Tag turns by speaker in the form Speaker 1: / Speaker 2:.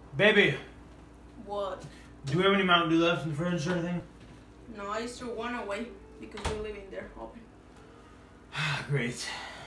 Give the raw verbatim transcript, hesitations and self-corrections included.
Speaker 1: Baby,
Speaker 2: What?
Speaker 1: do we have any Mountain Dew left in the fridge or anything?
Speaker 2: No, I just threw one away because you're leaving there open.
Speaker 1: Great.